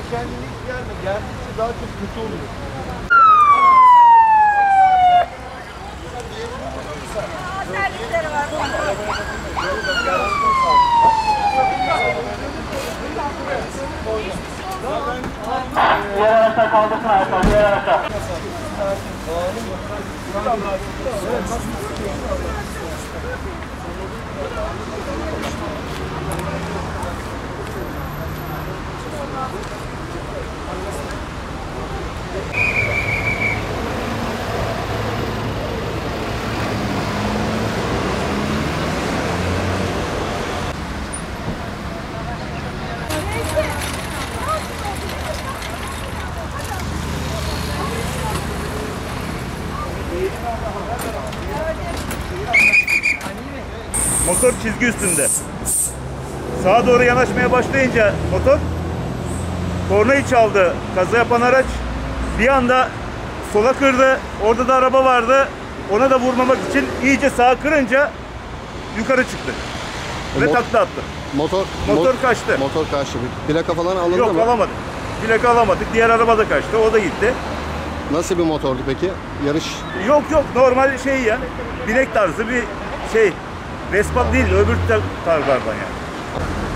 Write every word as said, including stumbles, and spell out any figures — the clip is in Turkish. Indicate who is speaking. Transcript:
Speaker 1: kendine hiç gelme. Geldikçe daha çok kötü oluyor.
Speaker 2: Terlikleri var.
Speaker 3: Diğer araçlar kaldırsın araçlar, diğer araçlar.
Speaker 4: Motor çizgi üstünde. Sağa doğru yanaşmaya başlayınca motor kornayı çaldı. Kaza yapan araç bir anda sola kırdı. Orada da araba vardı. Ona da vurmamak için iyice sağa kırınca yukarı çıktı. Ve
Speaker 1: Mot
Speaker 4: takla attı.
Speaker 1: Motor
Speaker 4: Motor
Speaker 1: mot
Speaker 4: kaçtı.
Speaker 1: Motor kaçtı. Plaka falan alındı
Speaker 4: Yok,
Speaker 1: mı?
Speaker 4: Yok alamadık. Plaka alamadık. Diğer araba da kaçtı. O da gitti.
Speaker 1: Nasıl bir motordu peki? Yarış.
Speaker 4: Yok yok normal şey ya. Binek tarzı bir şey. Vespa değil, öbür tarzlardan yani.